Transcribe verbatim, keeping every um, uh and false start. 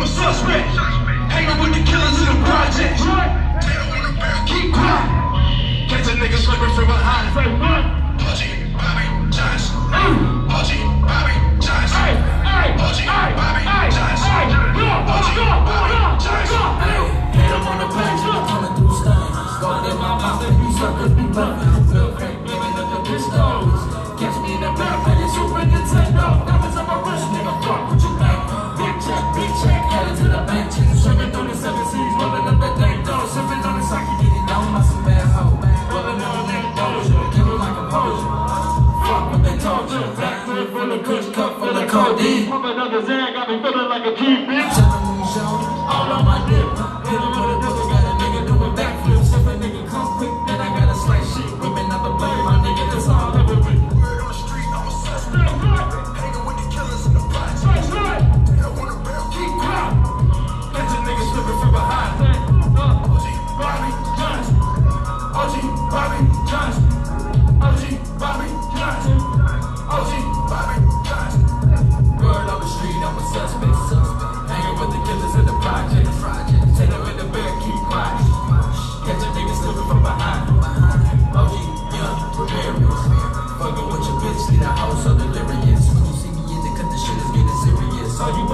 a suspect. Hanging with the killers in the projects. Keep quiet. Catch a nigga slipping from behind. O G Bobby Johnson. O G Bobby Johnson. O G Bobby Johnson. O G Bobby Johnson. Hit him on the page, coming through stunning. Go in my mouth and you suckers be bumping. Feel crack, giving up the pistols. Catch me in the back, playing Super Nintendo. Diamonds on my wrist, nigga, fuck what you think. Big check, big check, headed to the bank. Swimming through the seven seas, rolling up that thing, though. Sipping on the sake, get it down, my some bad hoe. Rolling on that doja, give it like a potion. Fuck what they told you. Black clip full of kush, cup full of codeine. Pumping up the Zan, got me feeling like a key, bitch. All on my dip. Hit him with a double, got a nigga doing backflips. If a nigga come quick, then I got a slice shit. Whipping out the blade, my nigga, that's all I ever been. Word on the street, I'm a suspect. Hanging with the killers in the projects. They don't want a barrel, keep quiet. Catch a nigga slipping from behind. O G Bobby Johnson. O G Bobby Johnson. O G Bobby Johnson. O G Bobby Johnson. Word on the street, I'm a suspect. Hanging with the killers in the projects. Take them in the bed, keep quiet. Catch a nigga slipping from behind. O G, young, Ramirez. Fucking with your bitch, need a house so delirious. When you see me in the cut, the shit is getting serious. All you